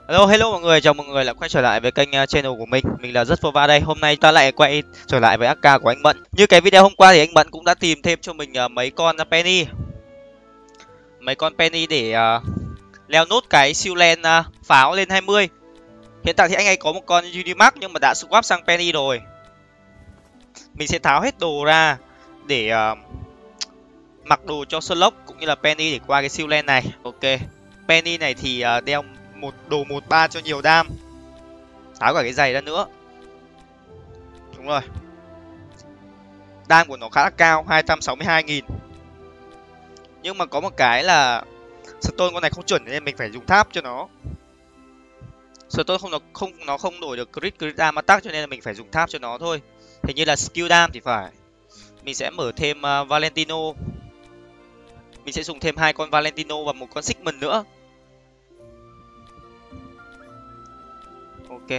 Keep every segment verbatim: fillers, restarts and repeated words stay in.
Hello, hello mọi người, chào mọi người lại quay trở lại với kênh uh, channel của mình. Mình là rất Vova đây. Hôm nay ta lại quay trở lại với a ca của anh Mận. Như cái video hôm qua thì anh Mận cũng đã tìm thêm cho mình uh, mấy con uh, penny, mấy con penny để uh, leo nốt cái siêu len uh, pháo lên hai mươi. Hiện tại thì anh ấy có một con Unimax nhưng mà đã swap sang penny rồi. Mình sẽ tháo hết đồ ra để uh, mặc đồ cho Sherlock cũng như là penny để qua cái siêu len này. Ok, penny này thì uh, đeo một đồ một ba cho nhiều đam, tháo cả cái giày ra nữa. Đúng rồi, đam của nó khá là cao, hai trăm sáu mươi hai nghìn. Nhưng mà có một cái là stone con này không chuẩn nên mình phải dùng tháp cho nó. Stone không nó không nó không đổi được crit crit dam attack cho nên là mình phải dùng tháp cho nó thôi. Hình như là skill dam thì phải. Mình sẽ mở thêm uh, Valentino. Mình sẽ dùng thêm hai con Valentino và một con Sigmund nữa. Ok.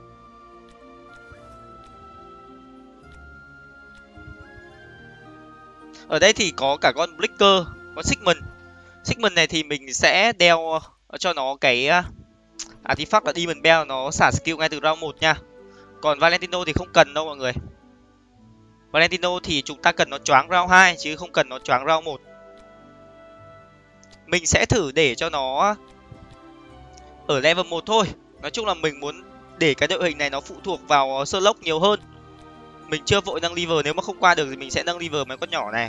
Ở đây thì có cả con Blicker, con Sigmund. Sigmund này thì mình sẽ đeo cho nó cái artifact là Demon Bell, nó xả skill ngay từ round một nha. Còn Valentino thì không cần đâu mọi người. Valentino thì chúng ta cần nó choáng round hai chứ không cần nó choáng round một. Mình sẽ thử để cho nó ở level một thôi. Nói chung là mình muốn để cái đội hình này nó phụ thuộc vào Sherlock nhiều hơn. Mình chưa vội nâng level, nếu mà không qua được thì mình sẽ nâng level mấy con nhỏ này.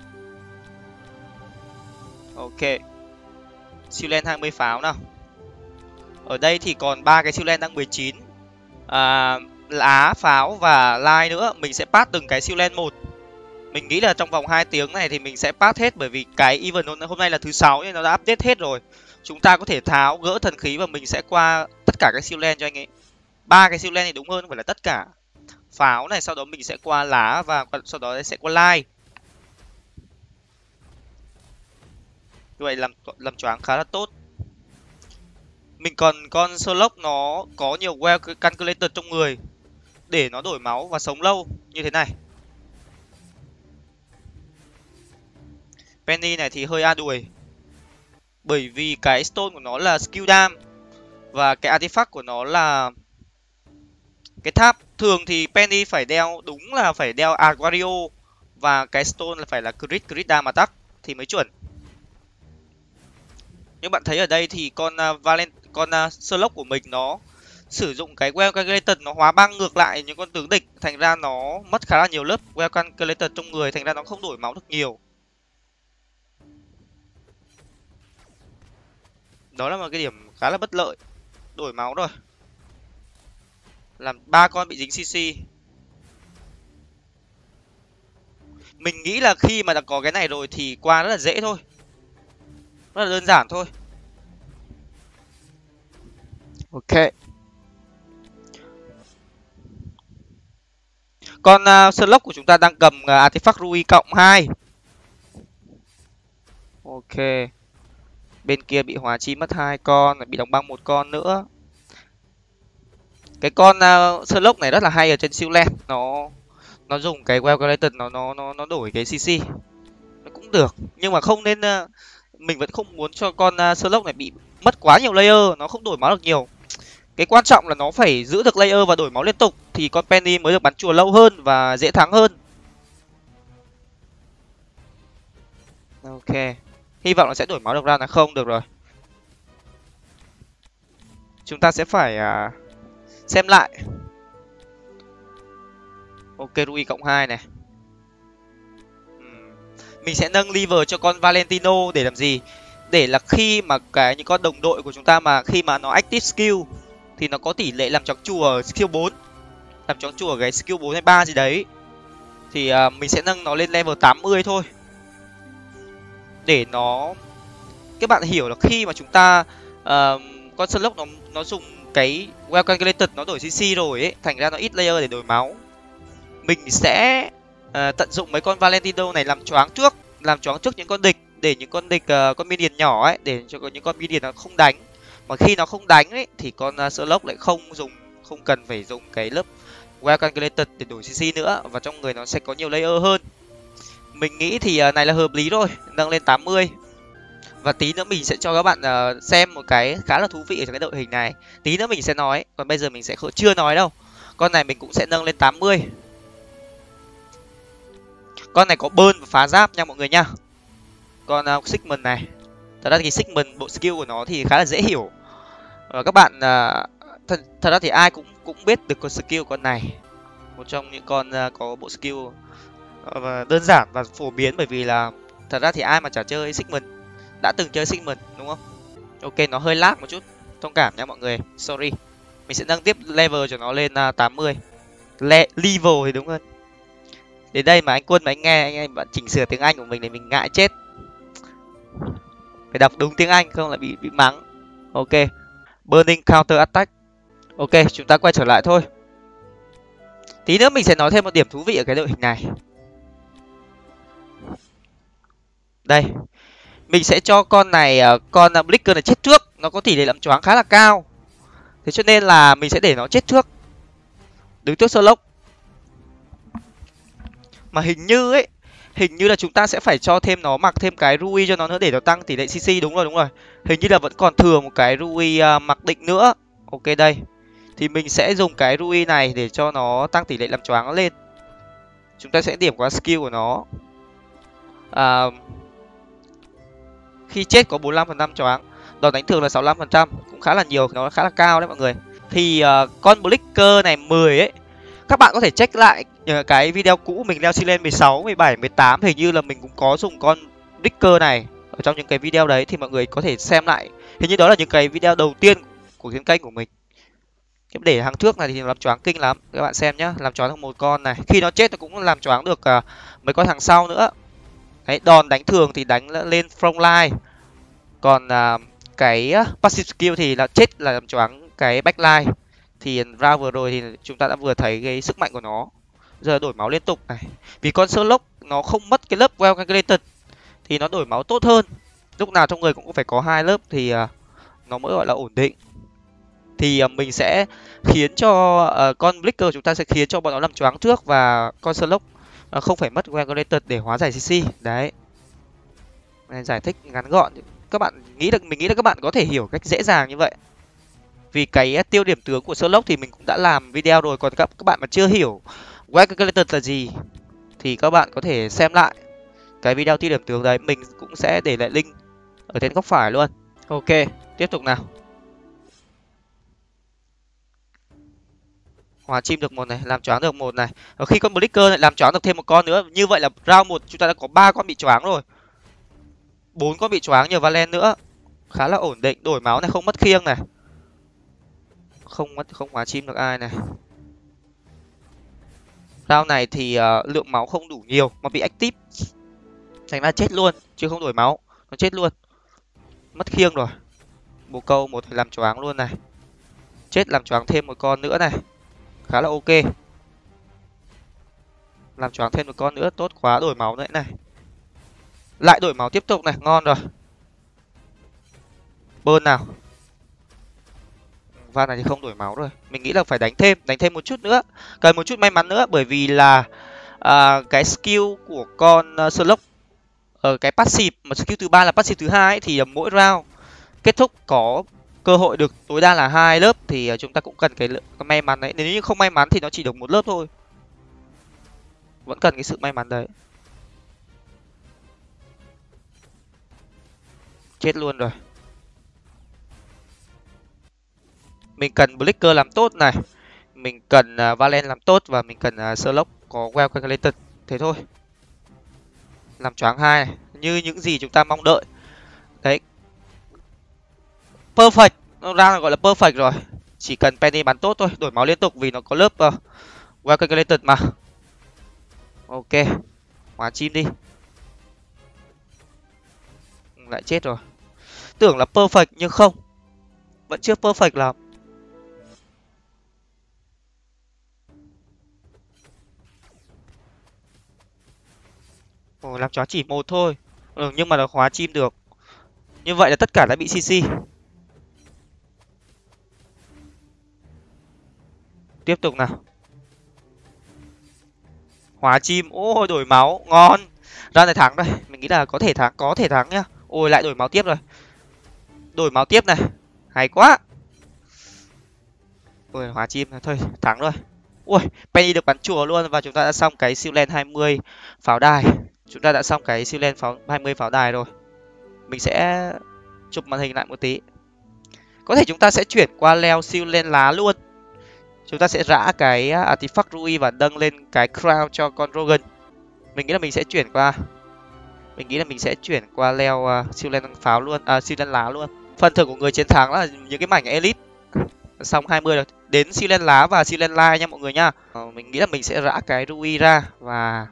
Ok. Siêu len hai mươi pháo nào. Ở đây thì còn ba cái siêu len đang mười chín. À, lá, pháo và line nữa. Mình sẽ pass từng cái siêu len một. Mình nghĩ là trong vòng hai tiếng này thì mình sẽ pass hết, bởi vì cái event hôm nay là thứ sáu nên nó đã update hết rồi. Chúng ta có thể tháo gỡ thần khí và mình sẽ qua tất cả các siêu len cho anh ấy. Ba cái siêu len thì đúng hơn, phải là tất cả. Pháo này, sau đó mình sẽ qua lá và sau đó sẽ qua line. Như vậy làm làm choáng khá là tốt. Mình còn con Sherlock nó có nhiều well calculator trong người để nó đổi máu và sống lâu như thế này. Penny này thì hơi a đuổi, bởi vì cái stone của nó là skill dam và cái artifact của nó là cái tháp. Thường thì Penny phải đeo, đúng là phải đeo Aquario và cái stone là phải là crit crit dam attack thì mới chuẩn. Nhưng bạn thấy ở đây thì con uh, Valent con uh, Sherlock của mình nó sử dụng cái well calculator, nó hóa băng ngược lại những con tướng địch, thành ra nó mất khá là nhiều lớp well calculator trong người, thành ra nó không đổi máu được nhiều. Đó là một cái điểm khá là bất lợi. Đổi máu rồi, làm ba con bị dính xê xê. Mình nghĩ là khi mà đã có cái này rồi thì qua rất là dễ thôi, rất là đơn giản thôi. Ok. Con uh, Sherlock của chúng ta đang cầm uh, artifact Rui cộng hai. Ok. Bên kia bị hóa chi mất hai con, bị đóng băng một con nữa. Cái con uh, Sherlock này rất là hay ở trên siêu len, nó nó dùng cái well calculator, nó nó nó nó đổi cái xê xê. Nó cũng được, nhưng mà không nên uh, mình vẫn không muốn cho con uh, Sherlock này bị mất quá nhiều layer, nó không đổi máu được nhiều. Cái quan trọng là nó phải giữ được layer và đổi máu liên tục thì con Penny mới được bắn chùa lâu hơn và dễ thắng hơn. Ok. Hy vọng nó sẽ đổi máu được ra, là không được rồi. Chúng ta sẽ phải uh, xem lại. Ok, Rui cộng hai này. uhm. Mình sẽ nâng level cho con Valentino để làm gì? Để là khi mà cái những con đồng đội của chúng ta mà khi mà nó active skill thì nó có tỷ lệ làm chóng chùa skill bốn, làm chóng chùa cái skill bốn hay ba gì đấy, thì uh, mình sẽ nâng nó lên level tám mươi thôi. Để nó, các bạn hiểu là khi mà chúng ta uh, con Sherlock nó nó dùng cái well calculated, nó đổi xê xê rồi ấy, thành ra nó ít layer để đổi máu. Mình sẽ uh, tận dụng mấy con Valentino này làm choáng trước, làm choáng trước những con địch, để những con địch uh, con minion nhỏ ấy, để cho những con minion nó không đánh. Mà khi nó không đánh ấy thì con uh, Sherlock lại không dùng, không cần phải dùng cái lớp well calculated để đổi xê xê nữa, và trong người nó sẽ có nhiều layer hơn. Mình nghĩ thì uh, này là hợp lý rồi, nâng lên tám mươi. Và tí nữa mình sẽ cho các bạn uh, xem một cái khá là thú vị ở trong cái đội hình này. Tí nữa mình sẽ nói, còn bây giờ mình sẽ chưa nói đâu. Con này mình cũng sẽ nâng lên tám mươi. Con này có bơn và phá giáp nha mọi người nha. Con uh, Sigmund này, thật ra thì Sigmund bộ skill của nó thì khá là dễ hiểu. Và các bạn uh, thật, thật ra thì ai cũng cũng biết được con skill con này. Một trong những con uh, có bộ skill uh, đơn giản và phổ biến, bởi vì là thật ra thì ai mà chả chơi Sigmund đã từng chơi Sigmund đúng không? Ok, nó hơi lag một chút, thông cảm nha mọi người, sorry. Mình sẽ nâng tiếp level cho nó lên uh, tám mươi. Le level thì đúng hơn. Đến đây mà anh Quân mà anh nghe anh em bạn chỉnh sửa tiếng Anh của mình thì mình ngại chết. Phải đọc đúng tiếng Anh không lại bị bị mắng. Ok. Burning counter attack. Ok, chúng ta quay trở lại thôi. Tí nữa mình sẽ nói thêm một điểm thú vị ở cái đội hình này. Đây. Mình sẽ cho con này, con Blicker này chết trước. Nó có tỷ lệ làm choáng khá là cao. Thế cho nên là mình sẽ để nó chết trước. Đứng trước Sherlock. Mà hình như ấy, hình như là chúng ta sẽ phải cho thêm nó mặc thêm cái Rui cho nó nữa để nó tăng tỷ lệ xê xê. Đúng rồi, đúng rồi. Hình như là vẫn còn thừa một cái Rui uh, mặc định nữa. Ok đây. Thì mình sẽ dùng cái Rui này để cho nó tăng tỷ lệ làm choáng nó lên. Chúng ta sẽ điểm qua skill của nó. À, khi chết có bốn mươi lăm phần trăm choáng. Đòn đánh thường là sáu mươi lăm phần trăm. Cũng khá là nhiều, nó khá là cao đấy mọi người. Thì uh, con Blicker này mười ấy, các bạn có thể check lại cái video cũ mình leo xi lên mười sáu, mười bảy, mười tám. Hình như là mình cũng có dùng con Blicker này ở trong những cái video đấy, thì mọi người có thể xem lại. Hình như đó là những cái video đầu tiên của trên kênh của mình. Để hàng trước này thì làm choáng kinh lắm, các bạn xem nhá. Làm choáng được một con này, khi nó chết nó cũng làm choáng được uh, mấy con hàng sau nữa. Đấy, đòn đánh thường thì đánh lên front line. Còn uh, cái passive skill thì là chết là làm choáng cái backline. Thì round vừa rồi thì chúng ta đã vừa thấy cái sức mạnh của nó. Giờ đổi máu liên tục này. Vì con Sherlock nó không mất cái lớp well calculated thì nó đổi máu tốt hơn. Lúc nào trong người cũng phải có hai lớp thì uh, nó mới gọi là ổn định. Thì uh, mình sẽ khiến cho uh, con Blicker chúng ta sẽ khiến cho bọn nó làm choáng trước, và con Sherlock uh, không phải mất well calculated để hóa giải xê xê. Đấy. Này, giải thích ngắn gọn. Các bạn nghĩ được, mình nghĩ là các bạn có thể hiểu cách dễ dàng như vậy. Vì cái tiêu điểm tướng của Sherlock thì mình cũng đã làm video rồi. Còn các, các bạn mà chưa hiểu well calculated là gì thì các bạn có thể xem lại cái video tiêu điểm tướng đấy. Mình cũng sẽ để lại link ở trên góc phải luôn. Ok, tiếp tục nào. Hóa chim được một này, làm choáng được một này. Và khi con Blicker lại làm choáng được thêm một con nữa, như vậy là round một chúng ta đã có ba con bị choáng rồi. bốn con bị choáng nhờ Valen nữa. Khá là ổn định, đổi máu này không mất khiêng này. Không mất không hóa chim được ai này. Round này thì uh, lượng máu không đủ nhiều mà bị active. Thành ra chết luôn chứ không đổi máu, nó chết luôn. Mất khiêng rồi. Bồ câu một làm choáng luôn này. Chết làm choáng thêm một con nữa này. Khá là ok. Làm choáng thêm một con nữa, tốt quá, đổi máu nữa này. Lại đổi máu tiếp tục này, ngon rồi. Bơn nào. Van này thì không đổi máu rồi. Mình nghĩ là phải đánh thêm, đánh thêm một chút nữa. Cần một chút may mắn nữa, bởi vì là à, cái skill của con uh, Sherlock ở cái passive, mà skill thứ ba là passive thứ hai ấy, thì mỗi round kết thúc có cơ hội được tối đa là hai lớp, thì uh, chúng ta cũng cần cái, cái may mắn đấy. Nếu như không may mắn thì nó chỉ được một lớp thôi. Vẫn cần cái sự may mắn đấy. Chết luôn rồi. Mình cần Blicker làm tốt này. Mình cần uh, Valen làm tốt, và mình cần uh, Sherlock có well calculated. Thế thôi. Làm choáng hai này, như những gì chúng ta mong đợi. Đấy. Perfect. Nó ra gọi là perfect rồi. Chỉ cần Penny bắn tốt thôi, đổi máu liên tục vì nó có lớp uh, well calculated mà. Ok. Hóa chim đi. Lại chết rồi. Tưởng là perfect nhưng không. Vẫn chưa perfect lắm. Ồ, làm chó chỉ một thôi. Ừ, nhưng mà nó hóa chim được. Như vậy là tất cả đã bị xê xê. Tiếp tục nào. Hóa chim. Ôi, đổi máu. Ngon. Ra này thắng đây. Mình nghĩ là có thể thắng. Có thể thắng nhá. Ôi lại đổi máu tiếp rồi. Đổi máu tiếp này. Hay quá. Ôi hóa chim thôi, thắng rồi. Ui, Penny được bắn chùa luôn và chúng ta đã xong cái siêu len hai mươi pháo đài. Chúng ta đã xong cái siêu len pháo hai mươi pháo đài rồi. Mình sẽ chụp màn hình lại một tí. Có thể chúng ta sẽ chuyển qua leo siêu len lá luôn. Chúng ta sẽ rã cái artifact Rui và nâng lên cái crown cho con Rogan. Mình nghĩ là mình sẽ chuyển qua. Mình nghĩ là mình sẽ chuyển qua leo uh, siêu len pháo luôn, à siêu len lá luôn. Phần thưởng của người chiến thắng là những cái mảnh elite. Xong hai mươi rồi. Đến siêu len lá và siêu len lai nha mọi người nha. Ờ, mình nghĩ là mình sẽ rã cái Rui ra và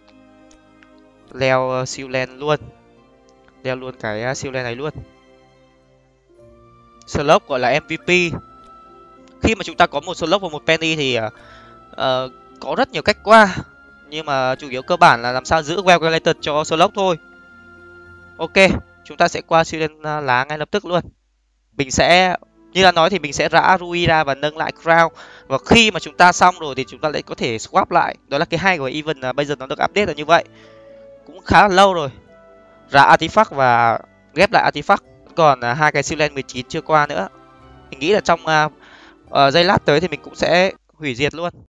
leo uh, siêu len luôn. Leo luôn cái uh, siêu len này luôn. Slot gọi là em vê pê. Khi mà chúng ta có một slot và một penny thì uh, uh, có rất nhiều cách qua. Nhưng mà chủ yếu cơ bản là làm sao giữ Well cho slot thôi. Ok, chúng ta sẽ qua siêu len uh, lá ngay lập tức luôn. Mình sẽ, như đã nói thì mình sẽ rã Rui ra và nâng lại crown. Và khi mà chúng ta xong rồi thì chúng ta lại có thể swap lại. Đó là cái hay của event là bây giờ nó được update là như vậy. Cũng khá là lâu rồi. Rã artifact và ghép lại artifact. Còn uh, hai cái siêu len mười chín chưa qua nữa. Mình nghĩ là trong uh, uh, giây lát tới thì mình cũng sẽ hủy diệt luôn.